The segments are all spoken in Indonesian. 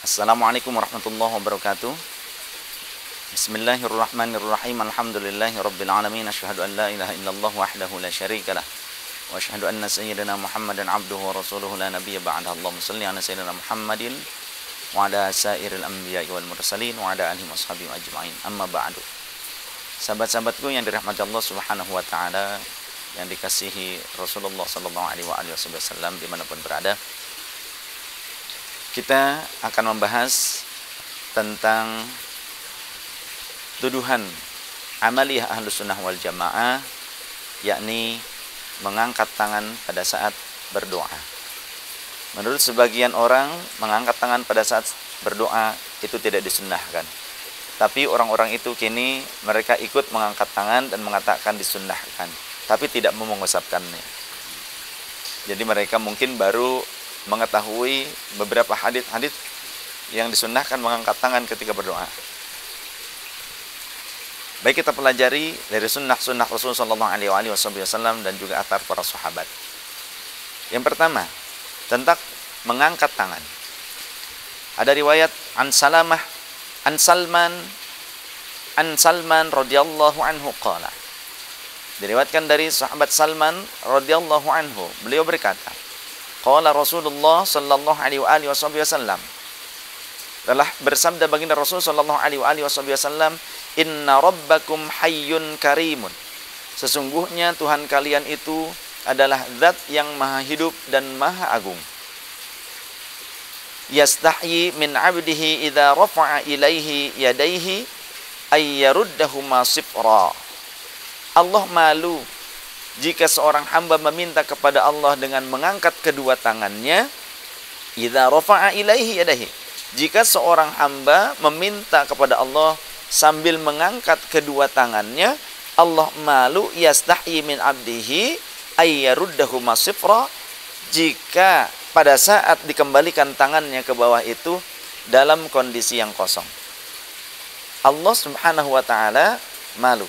Assalamualaikum warahmatullahi wabarakatuh. Bismillahirrahmanirrahim. Alhamdulillahi rabbil alamin. Asyhadu an la ilaha illallah wahdahu la syarikalah. Wa asyhadu anna sayyidina Muhammadan abduhu wa rasuluhu la nabiyya ba'dahu. Allahumma shalli ala sayyidina Muhammadin wa ala sairil anbiya'i wal mursalin wa ala alihi washabihi ajma'in. Amma ba'du. Sahabat-sahabatku yang dirahmati Allah Subhanahu wa taala, yang dikasihi Rasulullah sallallahu alaihi wasallam dimanapun berada, kita akan membahas tentang tuduhan amaliyah Ahlus Sunnah wal Jamaah, yakni mengangkat tangan pada saat berdoa. Menurut sebagian orang, mengangkat tangan pada saat berdoa itu tidak disunnahkan. Tapi orang-orang itu kini mereka ikut mengangkat tangan dan mengatakan disunnahkan, tapi tidak mau mengusapkannya. Jadi mereka mungkin baru mengetahui beberapa hadits yang disunnahkan mengangkat tangan ketika berdoa. Baik, kita pelajari dari sunnah-sunnah Rasulullah sallallahu alaihi wasallam dan juga athar para sahabat. Yang pertama, tentang mengangkat tangan. Ada riwayat an Salman radhiyallahu anhu qala. Diriwayatkan dari sahabat Salman radhiyallahu anhu, beliau berkata, qala Rasulullah sallallahu alaihi wasallam, telah bersabda baginda Rasul sallallahu alaihi wasallam, inna rabbakum hayyun karimun, sesungguhnya Tuhan kalian itu adalah zat yang maha hidup dan maha agung. Yastahyi min abdihi idza rafa'a ilaihi yadaihi ay yaruddahuma sifra. Allah malu jika seorang hamba meminta kepada Allah dengan mengangkat kedua tangannya. Idza rafa'a ilaihi yadaihi, jika seorang hamba meminta kepada Allah sambil mengangkat kedua tangannya, Allah malu yastahyi min abdihi ay yaruddahuma sifra, jika pada saat dikembalikan tangannya ke bawah itu dalam kondisi yang kosong. Allah Subhanahu wa taala malu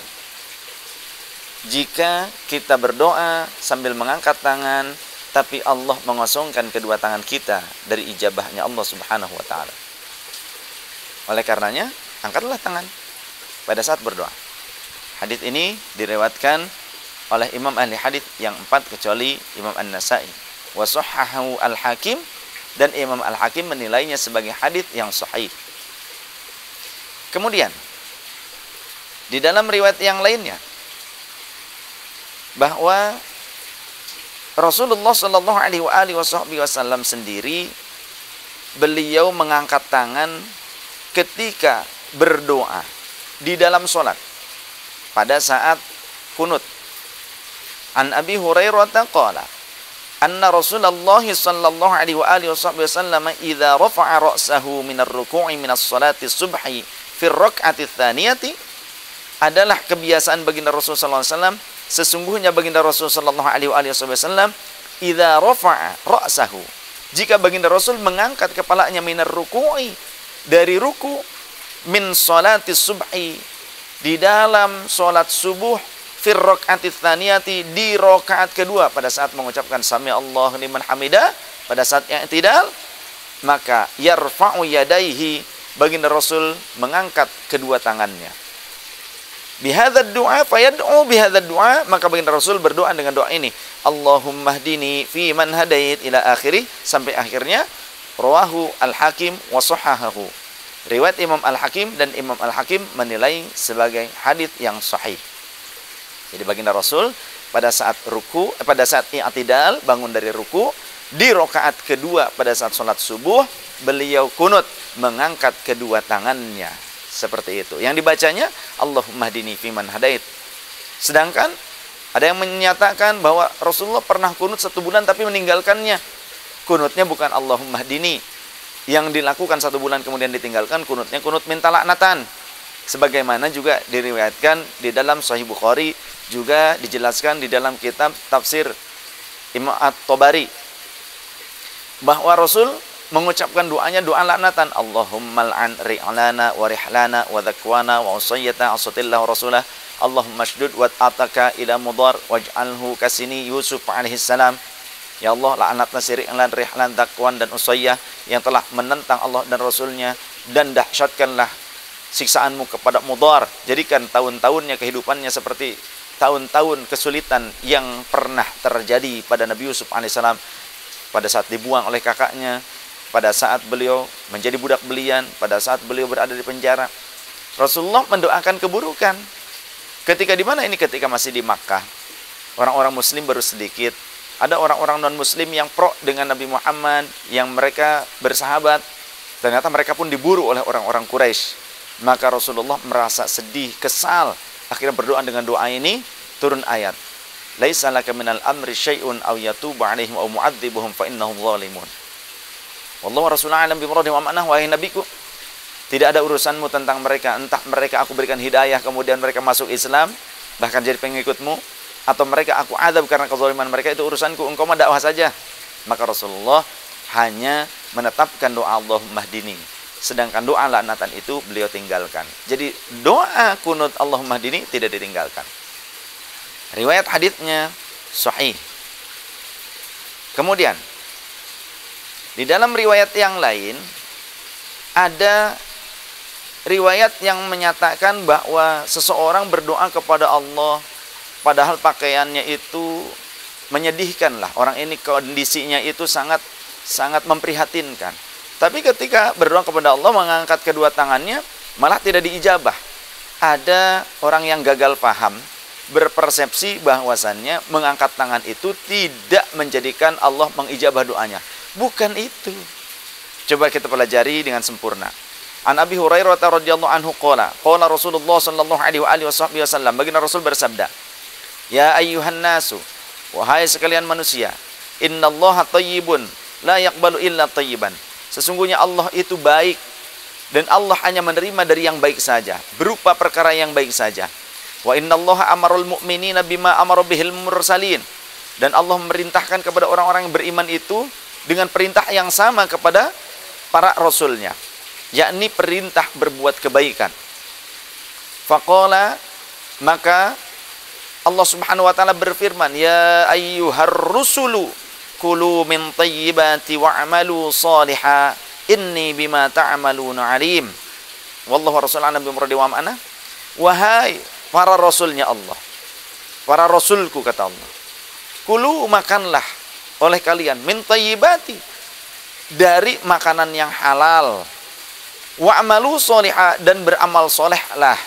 jika kita berdoa sambil mengangkat tangan, tapi Allah mengosongkan kedua tangan kita dari ijabahnya Allah Subhanahu wa taala. Oleh karenanya, angkatlah tangan pada saat berdoa. Hadits ini diriwayatkan oleh Imam ahli hadits yang 4 kecuali Imam An-Nasa'i. Wa sahhahu Al-Hakim, dan Imam Al-Hakim menilainya sebagai hadits yang sahih. Kemudian di dalam riwayat yang lainnya bahwa Rasulullah sallallahu alaihi wasallam sendiri, beliau mengangkat tangan ketika berdoa di dalam sholat pada saat kunut. An Abi Hurairah qala anna Rasulullah sallallahu alaihi wasallam idza rafa'a ra'sahu min ar-ruku'i min as-salati subhi fi ar-rak'ati tsaniyati, adalah kebiasaan baginda Rasul sallallahu alaihi wasallam, sesungguhnya baginda Rasul sallallahu alaihi wasallam idza rafa'a ra'sahu, jika baginda Rasul mengangkat kepalanya minar ruku'i, dari ruku, min salati subhi, di dalam salat subuh, fir rakaati tsaniyati, di rakaat kedua pada saat mengucapkan sami Allah liman hamidah, pada saat i'tidal, maka yarfa'u yadaihi, baginda Rasul mengangkat kedua tangannya. Bihadzal du'a fayad'u bihadzal du'a, maka baginda Rasul berdoa dengan doa ini, Allahumma hdini fi man hadait, ila akhirih, sampai akhirnya. Rawahu Al-Hakim wa sahhahahu. Riwayat Imam Al-Hakim, dan Imam Al-Hakim menilai sebagai hadits yang sahih. Jadi baginda Rasul pada saat ruku, pada saat i'tidal, bangun dari ruku, di rakaat kedua pada saat salat subuh, beliau kunut mengangkat kedua tangannya seperti itu. Yang dibacanya Allahumma hdini fi man hadait. Sedangkan ada yang menyatakan bahwa Rasulullah pernah kunut 1 bulan tapi meninggalkannya. Kunutnya bukan Allahumma hdini, yang dilakukan 1 bulan kemudian ditinggalkan, kunutnya kunut minta laknatan. Sebagaimana juga diriwayatkan di dalam Sahih Bukhari, juga dijelaskan di dalam kitab tafsir Imam At-Tabari, bahwa Rasul mengucapkan doanya doa laknatan, Allahumma al'an ri'lana wa rihlana wa dhakwana wa usayyata asatillahu rasulah, Allahumma shdud wa ataka ila mudar waj'alhu kasini Yusuf alaihissalam. Ya Allah, la'anatna syirik lan rihlan Zakwan dan Usayyah yang telah menentang Allah dan Rasulnya, dan dahsyatkanlah siksaanmu kepada Mudar. Jadikan tahun-tahunnya kehidupannya seperti tahun-tahun kesulitan yang pernah terjadi pada Nabi Yusuf alaihissalam pada saat dibuang oleh kakaknya, pada saat beliau menjadi budak belian, pada saat beliau berada di penjara. Rasulullah mendoakan keburukan. Ketika di mana ini? Ketika masih di Makkah. Orang-orang muslim baru sedikit. Ada orang-orang non-muslim yang pro dengan Nabi Muhammad, yang mereka bersahabat. Ternyata mereka pun diburu oleh orang-orang Quraisy. Maka Rasulullah merasa sedih, kesal. Akhirnya berdoa dengan doa ini, turun ayat. Laisa laka minal amri syai'un aw yatubu 'alaihim aw mu'adzibuhum fa innahum zalimun. Wallahu rasulullah alam bi muradihim wa ma'nah, wahai nabiku, tidak ada urusanmu tentang mereka, entah mereka aku berikan hidayah kemudian mereka masuk Islam bahkan jadi pengikutmu, atau mereka aku azab karena kezaliman mereka, itu urusanku, engkau mah dakwah saja. Maka Rasulullah hanya menetapkan doa Allahumma hdini, sedangkan doa laknatan itu beliau tinggalkan. Jadi doa kunut Allahumma hdini tidak ditinggalkan. Riwayat haditsnya sahih. Kemudian di dalam riwayat yang lain ada riwayat yang menyatakan bahwa seseorang berdoa kepada Allah padahal pakaiannya itu menyedihkan lah. Orang ini kondisinya itu sangat memprihatinkan. Tapi ketika berdoa kepada Allah mengangkat kedua tangannya malah tidak diijabah. Ada orang yang gagal paham, berpersepsi bahwasannya mengangkat tangan itu tidak menjadikan Allah mengijabah doanya. Bukan itu. Coba kita pelajari dengan sempurna. An Abi Hurairah radhiyallahu anhu qala Rasulullah sallallahu alaihi wasallam, baginda Rasul bersabda, ya ayyuhan nasu, wahai sekalian manusia, innallaha thayyibun la yaqbalu illa thayyiban. Sesungguhnya Allah itu baik dan Allah hanya menerima dari yang baik saja, berupa perkara yang baik saja. Wa innallaha amarul mu'minina bima amara bihil mursalin. Dan Allah memerintahkan kepada orang-orang yang beriman itu dengan perintah yang sama kepada para rasulnya, yakni perintah berbuat kebaikan. Faqala, maka Allah Subhanahu wa taala berfirman, ya ayyuhar rusulu kulu min thayyibati wa'malu shalihan inni bima ta'maluna alim. Wallahu rasulana bi muradi wa ma'ana. Wahai para rasulnya Allah, para rasulku kata Allah, kulu makanlah oleh kalian min thayyibati, dari makanan yang halal, wa'malu shalihan, dan beramal solehlah.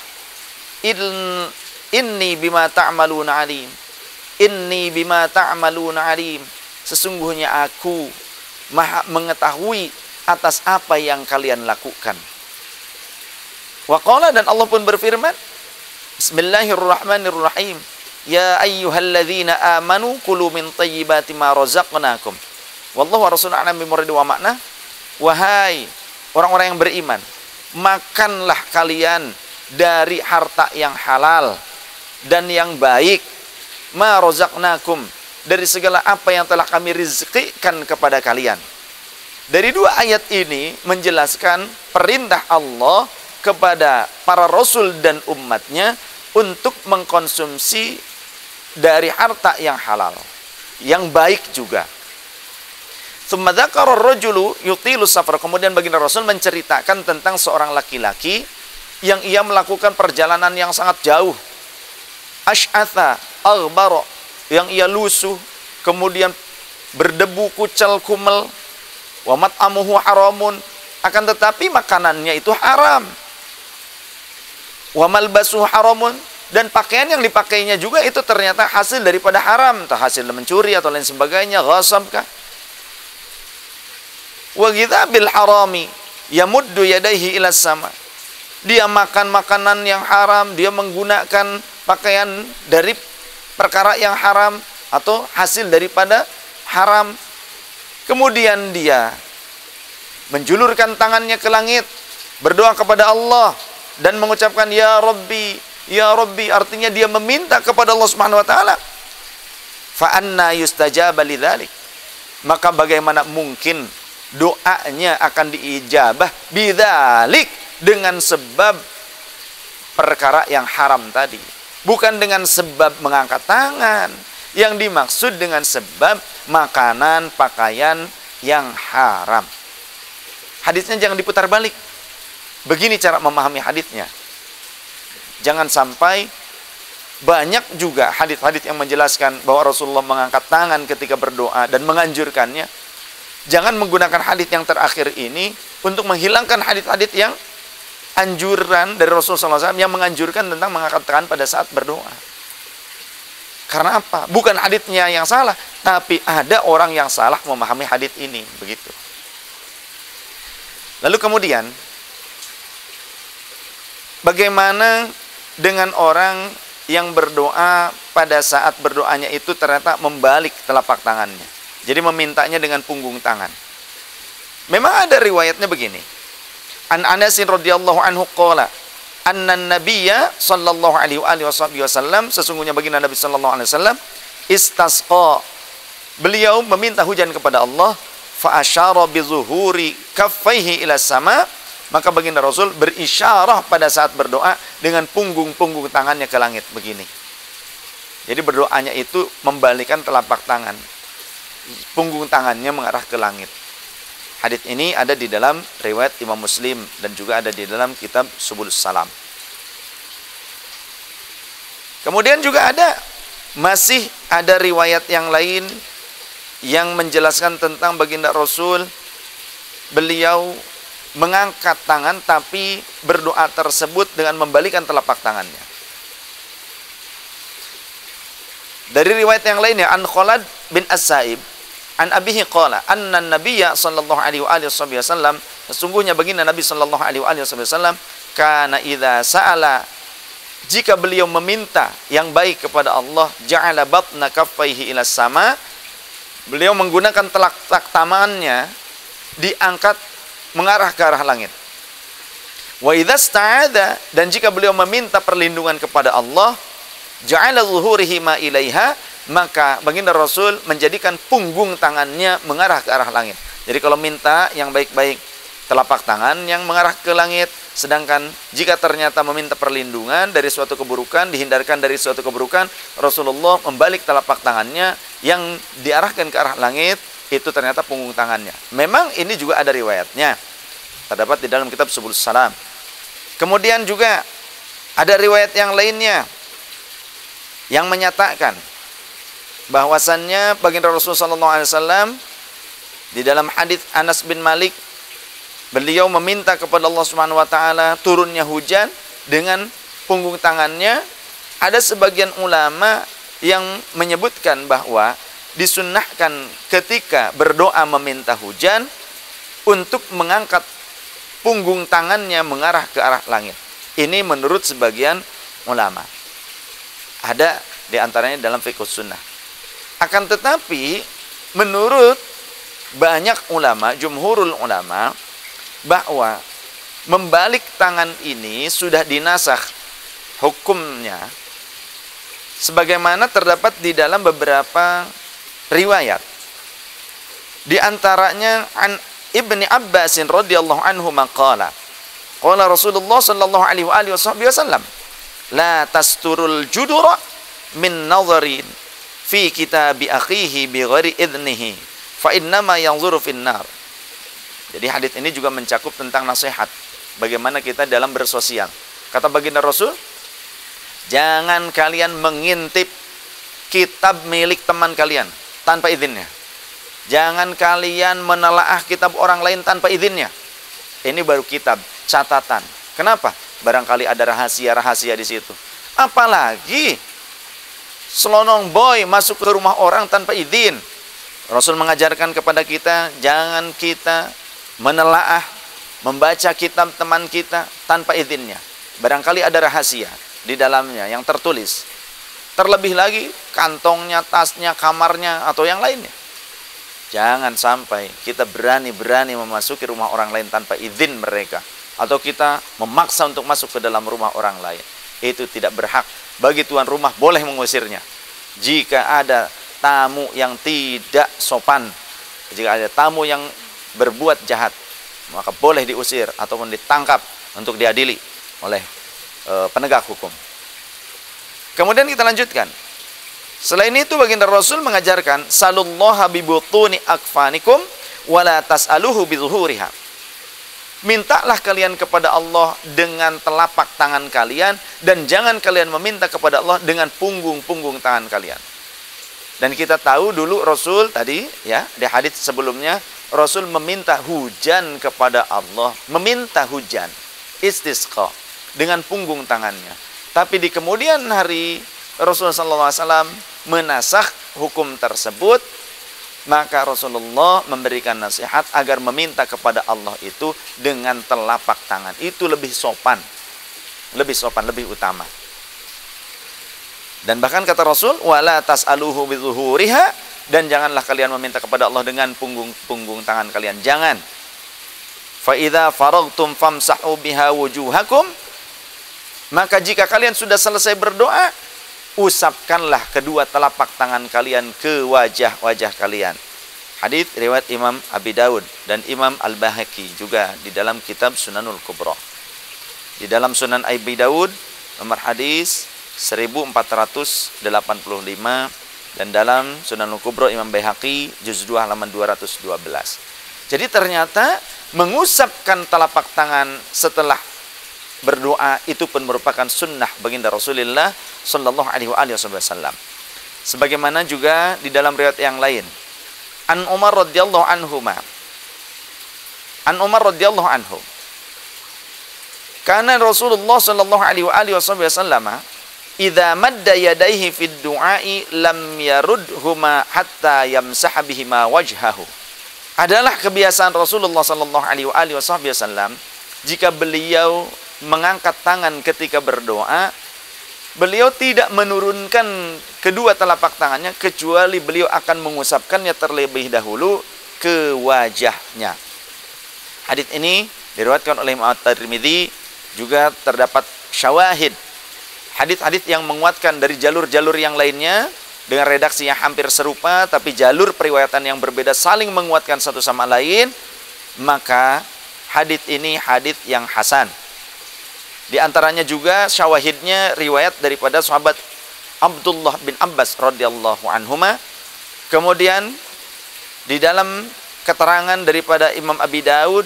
Inni bima ta'maluna alim. Inni bima ta'maluna alim. Sesungguhnya aku maha mengetahui atas apa yang kalian lakukan. Wa qala, dan Allah pun berfirman, Bismillahirrahmanirrahim, ya ayyuhalladzina amanu kulu min thayyibati ma razaqnakum. Wallahu rasuluna alam bi muradi wa makna. Wahai orang-orang yang beriman, makanlah kalian dari harta yang halal dan yang baik, ma razaqnakum, dari segala apa yang telah kami rizkikan kepada kalian. Dari dua ayat ini menjelaskan perintah Allah kepada para rasul dan umatnya untuk mengkonsumsi dari harta yang halal, yang baik juga. Tsumma dzakara ar-rajulu yutilu safar. Kemudian baginda Rasul menceritakan tentang seorang laki-laki yang ia melakukan perjalanan yang sangat jauh. Asy'atha aghbara, yang ia lusuh, kemudian berdebu, kucel, kumel. Wa mat'amuhu haramun, akan tetapi makanannya itu haram. Wa malbasuhu haramun, dan pakaian yang dipakainya juga itu ternyata hasil daripada haram, entah hasil mencuri atau lain sebagainya, ghasab kah. Wa ghidhabil harami yamuddu yadayhi ila sama, dia makan makanan yang haram, dia menggunakan pakaian dari perkara yang haram atau hasil daripada haram. Kemudian dia menjulurkan tangannya ke langit, berdoa kepada Allah dan mengucapkan ya Rabbi, ya Rabbi, artinya dia meminta kepada Allah Subhanahu wa taala. Fa anna yustajaba lidzalik, maka bagaimana mungkin doanya akan diijabah bidzalik, dengan sebab perkara yang haram tadi, bukan dengan sebab mengangkat tangan, yang dimaksud dengan sebab makanan, pakaian yang haram. Hadisnya jangan diputar balik. Begini cara memahami hadisnya. Jangan sampai banyak juga hadis-hadis yang menjelaskan bahwa Rasulullah mengangkat tangan ketika berdoa dan menganjurkannya. Jangan menggunakan hadis yang terakhir ini untuk menghilangkan hadis-hadis yang anjuran dari Rasulullah SAW yang menganjurkan tentang mengangkat tangan pada saat berdoa. Karena apa? Bukan hadisnya yang salah, tapi ada orang yang salah memahami hadis ini, begitu. Lalu kemudian, bagaimana dengan orang yang berdoa pada saat berdoanya itu ternyata membalik telapak tangannya? Jadi memintanya dengan punggung tangan. Memang ada riwayatnya begini. An Anasin radhiyallahu anhu qala anna nabiyya sallallahu alaihi wasallam, sesungguhnya baginda Nabi sallallahu alaihi wasallam istasqa, beliau meminta hujan kepada Allah, fa asyara bi zuhuri kaffaihi ila sama, maka baginda Rasul berisyarah pada saat berdoa dengan punggung-punggung tangannya ke langit begini. Jadi berdoanya itu membalikkan telapak tangan, punggung tangannya mengarah ke langit. Hadis ini ada di dalam riwayat Imam Muslim dan juga ada di dalam kitab Subulus Salam. Kemudian juga masih ada riwayat yang lain yang menjelaskan tentang baginda Rasul, beliau mengangkat tangan tapi berdoa tersebut dengan membalikkan telapak tangannya. Dari riwayat yang lainnya, An Khalad bin As-Sa'ib an abihi qala anna nabiyya sallallahu alaihi wasallam, sesungguhnya baginda Nabi sallallahu alaihi wasallam, kana idza sa'ala, jika beliau meminta yang baik kepada Allah, ja'ala batna kaffaihi ila sama, beliau menggunakan telapak tangannya diangkat mengarah ke arah langit. Wa idza sta'adha, dan jika beliau meminta perlindungan kepada Allah, ja'ala zuhurihi ma ilaiha, maka baginda Rasul menjadikan punggung tangannya mengarah ke arah langit. Jadi kalau minta yang baik-baik, telapak tangan yang mengarah ke langit. Sedangkan jika ternyata meminta perlindungan dari suatu keburukan, dihindarkan dari suatu keburukan, Rasulullah membalik telapak tangannya yang diarahkan ke arah langit, itu ternyata punggung tangannya. Memang ini juga ada riwayatnya, terdapat di dalam kitab Subulus Salam. Kemudian juga ada riwayat yang lainnya yang menyatakan bahwasannya baginda Rasulullah SAW di dalam hadis Anas bin Malik, beliau meminta kepada Allah Subhanahu wa taala turunnya hujan dengan punggung tangannya. Ada sebagian ulama yang menyebutkan bahwa disunnahkan ketika berdoa meminta hujan untuk mengangkat punggung tangannya mengarah ke arah langit. Ini menurut sebagian ulama. Ada di antaranya dalam fiqh sunnah. Akan tetapi menurut banyak ulama, jumhurul ulama, bahwa membalik tangan ini sudah dinasakh hukumnya sebagaimana terdapat di dalam beberapa riwayat. Di antaranya an Ibni Abbasin radhiyallahu anhu maqala qala Rasulullah sallallahu alaihi wasallam, la tasturul judura min nadharin fi kitabi akhihi bi ghairi idnihi fa innama yanzuru finnar. Jadi hadis ini juga mencakup tentang nasihat bagaimana kita dalam bersosial. Kata baginda Rasul, jangan kalian mengintip kitab milik teman kalian tanpa izinnya. Jangan kalian menelaah kitab orang lain tanpa izinnya. Ini baru kitab, catatan. Kenapa? Barangkali ada rahasia-rahasia di situ. Apalagi selonong boy masuk ke rumah orang tanpa izin. Rasul mengajarkan kepada kita, jangan kita menelaah, membaca kitab teman kita tanpa izinnya. Barangkali ada rahasia di dalamnya yang tertulis. Terlebih lagi kantongnya, tasnya, kamarnya, atau yang lainnya. Jangan sampai kita berani-berani memasuki rumah orang lain tanpa izin mereka. Atau kita memaksa untuk masuk ke dalam rumah orang lain. Itu tidak berhak. Bagi tuan rumah boleh mengusirnya. Jika ada tamu yang tidak sopan, jika ada tamu yang berbuat jahat, maka boleh diusir ataupun ditangkap untuk diadili oleh penegak hukum. Kemudian kita lanjutkan. Selain itu baginda Rasul mengajarkan salullaha bibutuni akfanikum wala tas'aluhu bizuhuriha. Mintalah kalian kepada Allah dengan telapak tangan kalian dan jangan kalian meminta kepada Allah dengan punggung-punggung tangan kalian. Dan kita tahu dulu Rasul tadi ya di hadis sebelumnya Rasul meminta hujan kepada Allah, meminta hujan istisqa dengan punggung tangannya. Tapi di kemudian hari Rasulullah SAW menasakh hukum tersebut, maka Rasulullah memberikan nasihat agar meminta kepada Allah itu dengan telapak tangan. Itu lebih sopan, lebih utama. Dan bahkan kata Rasul, wala tas'aluhu bizuhuriha, dan janganlah kalian meminta kepada Allah dengan punggung tangan kalian. Jangan. Fa idza faragtum famsahu biha wujuhakum, maka jika kalian sudah selesai berdoa, usapkanlah kedua telapak tangan kalian ke wajah-wajah kalian. Hadis riwayat Imam Abi Daud dan Imam Al-Baihaqi juga di dalam kitab Sunanul Kubra. Di dalam Sunan Abi Daud nomor hadis 1485 dan dalam Sunanul Kubra Imam Baihaqi juz 2 halaman 212. Jadi ternyata mengusapkan telapak tangan setelah berdoa itu pun merupakan sunnah baginda Rasulullah sallallahu alaihi wasallam. Sebagaimana juga di dalam riwayat yang lain. An Umar radhiyallahu anhu. Karena Rasulullah sallallahu alaihi wasallam idza madda yadayhi fid du'ai lam yarudhuma hatta yamsah bihima wajhahu. Adalah kebiasaan Rasulullah sallallahu alaihi wasallam jika beliau mengangkat tangan ketika berdoa, beliau tidak menurunkan kedua telapak tangannya kecuali beliau akan mengusapkannya terlebih dahulu ke wajahnya. Hadis ini diriwayatkan oleh Imam At-Tirmidzi, juga terdapat syawahid hadis-hadis yang menguatkan dari jalur-jalur yang lainnya dengan redaksi yang hampir serupa tapi jalur periwayatan yang berbeda saling menguatkan satu sama lain, maka hadis ini hadis yang hasan. Di antaranya juga syawahidnya riwayat daripada sahabat Abdullah bin Abbas radhiyallahu anhuma. Kemudian di dalam keterangan daripada Imam Abi Daud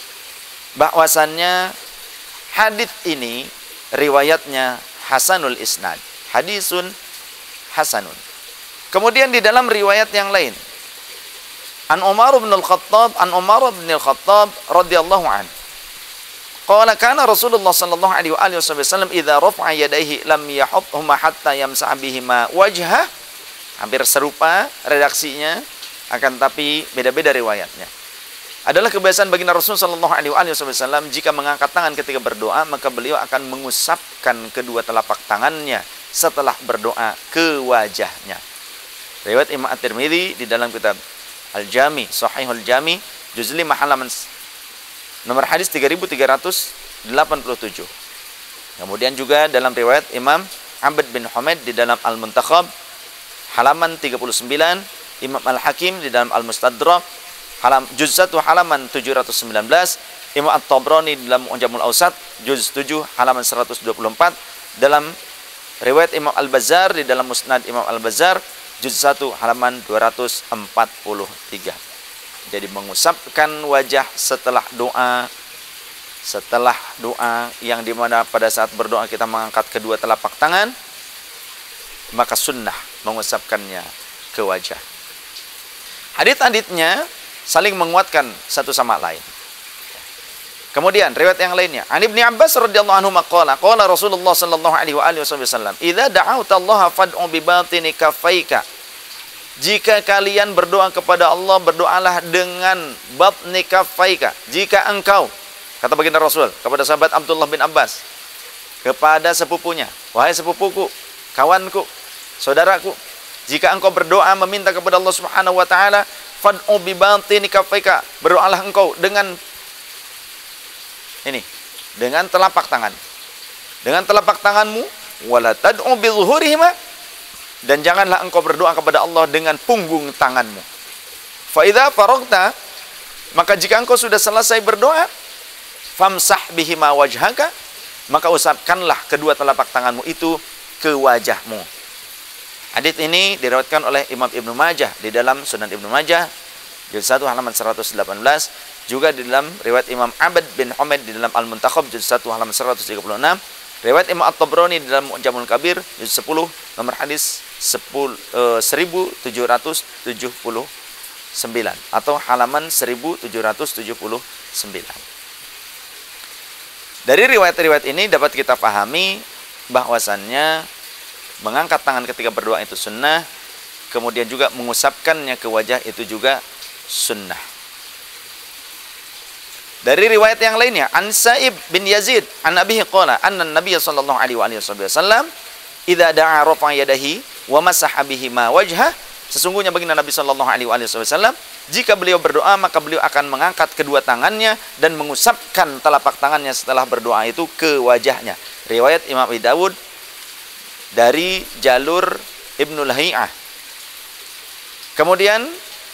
bahwasannya hadis ini riwayatnya hasanul isnad, hadisun hasanun. Kemudian di dalam riwayat yang lain An Umar bin Al-Khattab radhiyallahu anhu qala kana Rasulullah sallallahu alaihi wasallam idza rafa'a yadayhi lam yahuthuma hatta yamsah bihima wajhah. Hampir serupa redaksinya, akan tapi beda-beda riwayatnya. Adalah kebiasaan baginda Rasul sallallahu alaihi wasallam jika mengangkat tangan ketika berdoa, maka beliau akan mengusapkan kedua telapak tangannya setelah berdoa ke wajahnya. Riwayat Imam At-Tirmidzi di dalam kitab Al-Jami, Sahihul Jami, juz 5 halaman nomor hadis 3387. Kemudian juga dalam riwayat Imam Abd bin Humaid di dalam Al-Muntakhab halaman 39, Imam Al-Hakim di dalam Al-Mustadrak juz 1 halaman 719, Imam At-Tabrani di dalam Mu'jamul Awsat juz 7 halaman 124, dalam riwayat Imam Al-Bazzar di dalam Musnad Imam Al-Bazzar juz 1 halaman 243. Jadi mengusapkan wajah setelah doa yang dimana pada saat berdoa kita mengangkat kedua telapak tangan, maka sunnah mengusapkannya ke wajah. Hadits-haditsnya saling menguatkan satu sama lain. Kemudian riwayat yang lainnya, An Ibnu Abbas radhiyallahu anhu qala Rasulullah sallallahu alaihi wasallam, "Idza da'auta Allah fad'u bi batini kaffaika." Jika kalian berdoa kepada Allah, berdoalah dengan batni kaffaika. Jika engkau, kata baginda Rasul kepada sahabat Abdullah bin Abbas, kepada sepupunya, wahai sepupuku, kawanku, saudaraku, jika engkau berdoa meminta kepada Allah Subhanahu wa taala, fad'u bi batini kaffaika, berdoalah engkau dengan ini, dengan telapak tangan. Dengan telapak tanganmu, wala tad'u bi zuhurihima, dan janganlah engkau berdoa kepada Allah dengan punggung tanganmu. Fa idza faragta, maka jika engkau sudah selesai berdoa, famsah bihima wajhaka, maka usapkanlah kedua telapak tanganmu itu ke wajahmu. Hadits ini diriwayatkan oleh Imam Ibnu Majah di dalam Sunan Ibnu Majah juz 1 halaman 118, juga di dalam riwayat Imam Abd bin Humaid di dalam Al-Muntakhab juz 1 halaman 136, riwayat Imam At-Tabrani di dalam Mu'jamul Kabir juz 10 nomor hadis 1779 atau halaman 1779. Dari riwayat-riwayat ini dapat kita pahami bahwasannya mengangkat tangan ketika berdoa itu sunnah, kemudian juga mengusapkannya ke wajah itu juga sunnah. Dari riwayat yang lainnya, an Sa'ib bin Yazid an Abihi qala anna Nabiy sallallahu alaihi wasallam idza da'a rafa'a yadahi wa masaha bihima wajhah, sesungguhnya baginda Nabi sallallahu alaihi wasallam jika beliau berdoa maka beliau akan mengangkat kedua tangannya dan mengusapkan telapak tangannya setelah berdoa itu ke wajahnya. Riwayat Imam Abi Dawud dari jalur Ibnu Lahiyah. Kemudian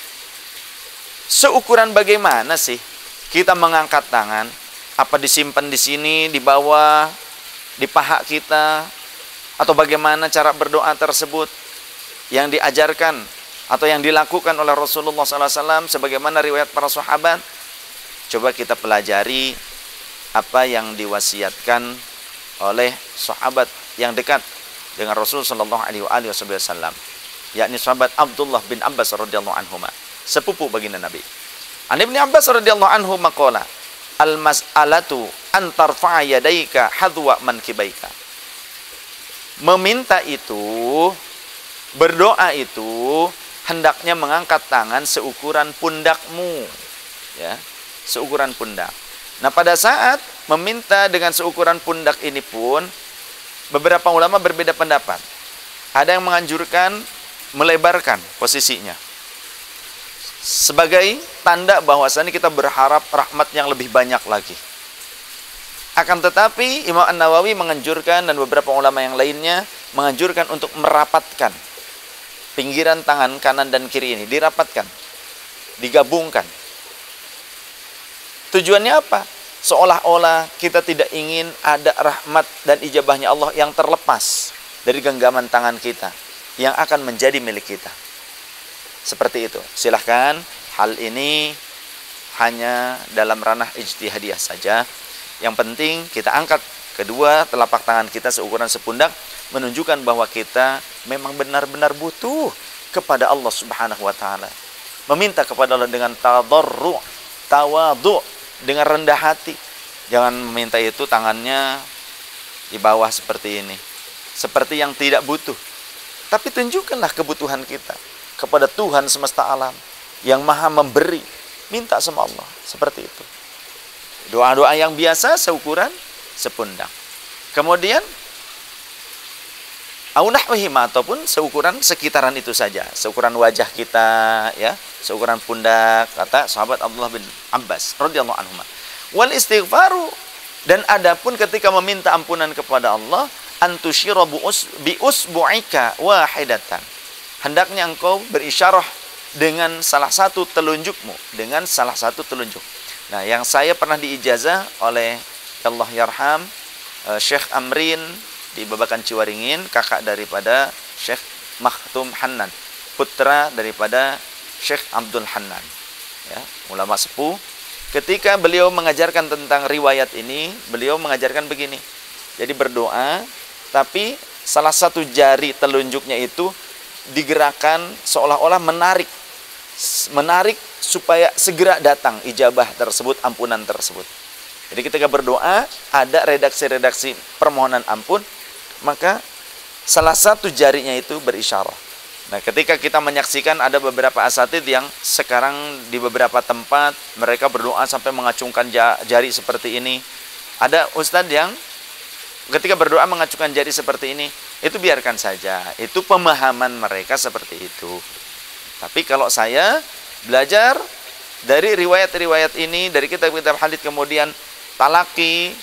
seukuran bagaimana sih kita mengangkat tangan? Apa disimpan di sini, di bawah, di paha kita, atau bagaimana cara berdoa tersebut yang diajarkan atau yang dilakukan oleh Rasulullah SAW sebagaimana riwayat para sahabat? Coba kita pelajari apa yang diwasiatkan oleh sahabat yang dekat dengan Rasulullah sallallahu alaihi wasallam, yakni sahabat Abdullah bin Abbas radhiyallahu anhuma, sepupu baginda Nabi. An Ibnu Abbas radhiyallahu anhu maqala al-mas'alatu an tarfa'a yadayka hadwa mankibaika. Meminta itu, berdoa itu hendaknya mengangkat tangan seukuran pundakmu, ya, seukuran pundak. Nah, pada saat meminta dengan seukuran pundak ini pun beberapa ulama berbeda pendapat. Ada yang menganjurkan melebarkan posisinya sebagai tanda bahwasannya kita berharap rahmat yang lebih banyak lagi. Akan tetapi Imam An-Nawawi menganjurkan dan beberapa ulama yang lainnya menganjurkan untuk merapatkan pinggiran tangan kanan dan kiri ini, dirapatkan, digabungkan. Tujuannya apa? Seolah-olah kita tidak ingin ada rahmat dan ijabahnya Allah yang terlepas dari genggaman tangan kita yang akan menjadi milik kita. Seperti itu. Silahkan, hal ini hanya dalam ranah ijtihadiyah saja. Yang penting kita angkat kedua telapak tangan kita seukuran sepundak, menunjukkan bahwa kita memang benar-benar butuh kepada Allah Subhanahu wa taala. Meminta kepada Allah dengan tadarru', tawadhu', dengan rendah hati. Jangan meminta itu tangannya di bawah seperti ini, seperti yang tidak butuh. Tapi tunjukkanlah kebutuhan kita kepada Tuhan semesta alam yang maha memberi. Minta sama Allah seperti itu. Doa-doa yang biasa seukuran sepundak. Kemudian au nahwihima, ataupun seukuran sekitaran itu saja, seukuran wajah kita, ya, seukuran pundak, kata sahabat Abdullah bin Abbas radhiyallahu anhu. Wal istighfaru, dan adapun ketika meminta ampunan kepada Allah, antusyira bi usbu'ika wahidatan, hendaknya engkau berisyarah dengan salah satu telunjukmu, dengan salah satu telunjuk. Nah, yang saya pernah diijazah oleh Allah yarham Syekh Amrin di Babakan Ciwaringin, kakak daripada Syekh Makhtum Hannan, putra daripada Syekh Abdul Hannan, ya, ulama sepuh. Ketika beliau mengajarkan tentang riwayat ini, beliau mengajarkan begini. Jadi berdoa, tapi salah satu jari telunjuknya itu digerakkan seolah-olah menarik supaya segera datang ijabah tersebut, ampunan tersebut. Jadi ketika berdoa ada redaksi-redaksi permohonan ampun, maka salah satu jarinya itu berisyarah. Nah, ketika kita menyaksikan ada beberapa asatidz yang sekarang di beberapa tempat mereka berdoa sampai mengacungkan jari seperti ini. Ada ustadz yang ketika berdoa mengacungkan jari seperti ini, itu biarkan saja. Itu pemahaman mereka seperti itu. Tapi kalau saya belajar dari riwayat-riwayat ini, dari kitab-kitab hadits, kemudian talaki,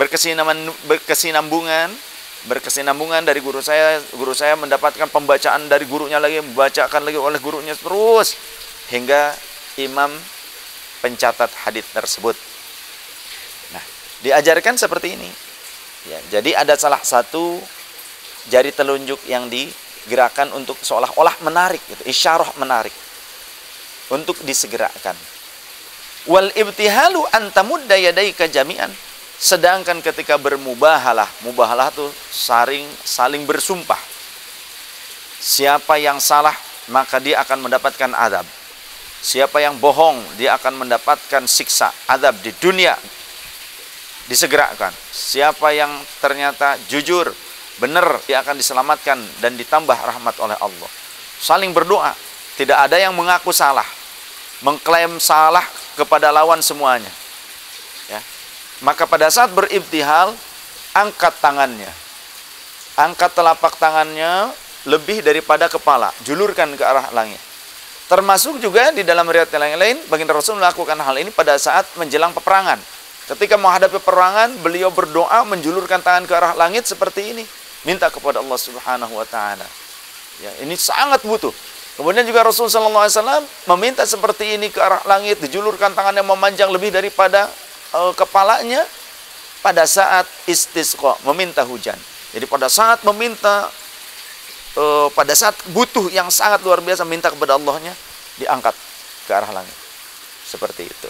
berkesinambungan dari guru saya mendapatkan pembacaan dari gurunya lagi, membacakan lagi oleh gurunya terus hingga imam pencatat hadits tersebut. Nah, diajarkan seperti ini. Ya, jadi ada salah satu jari telunjuk yang gerakan untuk seolah-olah menarik, gitu, isyarah menarik untuk disegerakan. Wal ibtihalu antamudda yadaika jami'an. Sedangkan ketika bermubahalah, mubahalah itu saling bersumpah. Siapa yang salah maka dia akan mendapatkan azab. Siapa yang bohong dia akan mendapatkan siksa, azab di dunia. Disegerakan. Siapa yang ternyata jujur, benar, dia akan diselamatkan dan ditambah rahmat oleh Allah. Saling berdoa. Tidak ada yang mengaku salah, mengklaim salah kepada lawan semuanya. Ya. Maka pada saat beribtihal, angkat tangannya. Angkat telapak tangannya lebih daripada kepala, julurkan ke arah langit. Termasuk juga di dalam riwayat yang lain, baginda Rasul melakukan hal ini pada saat menjelang peperangan. Ketika menghadapi peperangan, beliau berdoa menjulurkan tangan ke arah langit seperti ini, minta kepada Allah Subhanahu wa taala. Ya, ini sangat butuh. Kemudian juga Rasulullah SAW meminta seperti ini ke arah langit, dijulurkan tangannya memanjang lebih daripada kepalanya pada saat istisqa, meminta hujan. Jadi pada saat meminta, pada saat butuh yang sangat luar biasa, minta kepada Allahnya, diangkat ke arah langit. Seperti itu.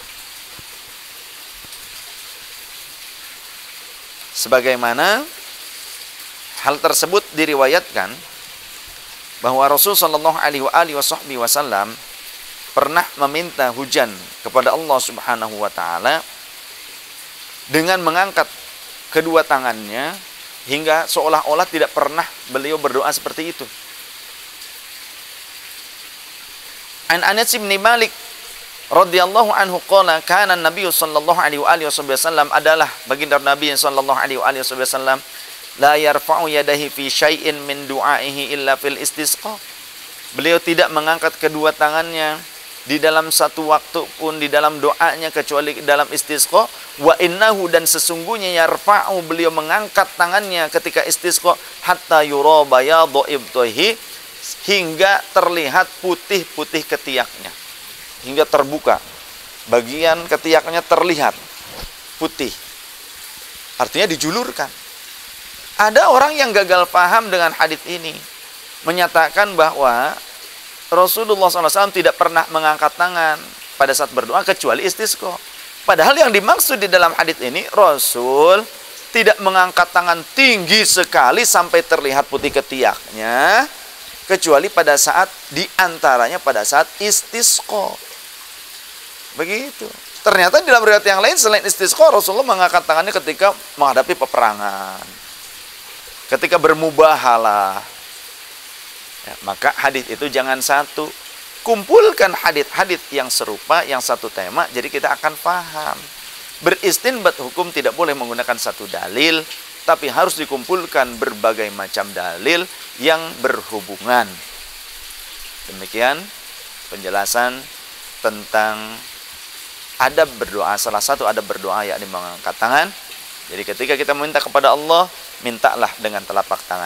Sebagaimana hal tersebut diriwayatkan bahwa Rasulullah SAW pernah meminta hujan kepada Allah Subhanahu wa taala dengan mengangkat kedua tangannya hingga seolah-olah tidak pernah beliau berdoa seperti itu. An Anas bin Malik radhiyallahu anhu qala kana Nabi sallallahu alaihi wasallam adalah baginda Nabi sallallahu alaihi wasallam la yarfa'u yadayhi fi syai'in min du'aihi illa fil istisqa. Beliau tidak mengangkat kedua tangannya di dalam satu waktu pun di dalam doanya kecuali dalam istisqa. Wa innahu, dan sesungguhnya yarfa'u, beliau mengangkat tangannya ketika istisqa hatta yura bayadhu ibtihi, hingga terlihat putih-putih ketiaknya. Hingga terbuka bagian ketiaknya, terlihat putih, artinya dijulurkan. Ada orang yang gagal paham dengan hadits ini, menyatakan bahwa Rasulullah SAW tidak pernah mengangkat tangan pada saat berdoa kecuali istisqa. Padahal yang dimaksud di dalam hadits ini, Rasul tidak mengangkat tangan tinggi sekali sampai terlihat putih ketiaknya, kecuali pada saat diantaranya pada saat istisqa. Begitu. Ternyata di dalam riwayat yang lain selain istisqa, Rasulullah mengangkat tangannya ketika menghadapi peperangan, ketika bermubahalah. Ya, maka hadis itu jangan satu. Kumpulkan hadis-hadis yang serupa, yang satu tema, jadi kita akan paham. Beristinbat hukum tidak boleh menggunakan satu dalil, tapi harus dikumpulkan berbagai macam dalil yang berhubungan. Demikian penjelasan tentang adab berdoa. Salah satu adab berdoa yakni mengangkat tangan. Jadi ketika kita meminta kepada Allah, mintalah dengan telapak tangan.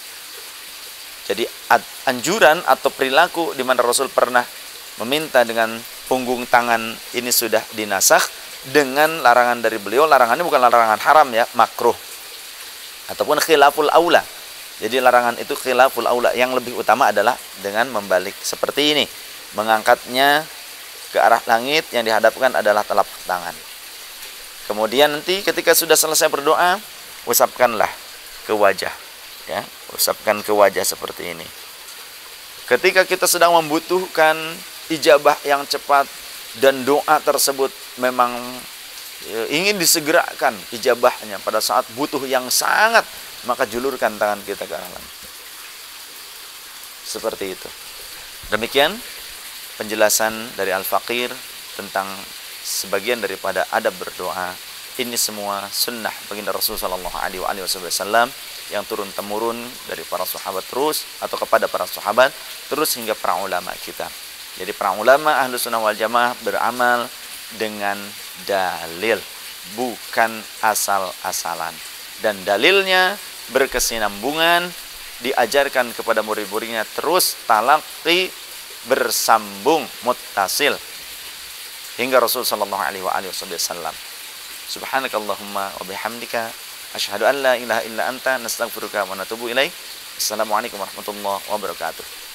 Jadi anjuran atau perilaku di mana Rasul pernah meminta dengan punggung tangan ini sudah dinasakh dengan larangan dari beliau. Larangannya bukan larangan haram ya, makruh ataupun khilaful aula. Jadi larangan itu khilaful aula, yang lebih utama adalah dengan membalik seperti ini, mengangkatnya ke arah langit, yang dihadapkan adalah telapak tangan. Kemudian nanti ketika sudah selesai berdoa, usapkanlah ke wajah, ya, usapkan ke wajah seperti ini. Ketika kita sedang membutuhkan ijabah yang cepat dan doa tersebut memang ingin disegerakan ijabahnya pada saat butuh yang sangat, maka julurkan tangan kita ke arah langit. Seperti itu. Demikian penjelasan dari Al-Faqir tentang sebagian daripada adab berdoa. Ini semua sunnah baginda Rasulullah SAW yang turun-temurun dari para sahabat terus, atau kepada para sahabat terus hingga para ulama kita. Jadi para ulama Ahlus Sunnah wal Jamaah beramal dengan dalil, bukan asal-asalan. Dan dalilnya berkesinambungan, diajarkan kepada murid-muridnya terus talaqi, bersambung, muttasil hingga Rasulullah SAW. Subhanakallahumma wa bihamdika asyhadu an la ilaha illa anta nastaghfiruka wa natubu ilaik. Assalamualaikum warahmatullahi wabarakatuh.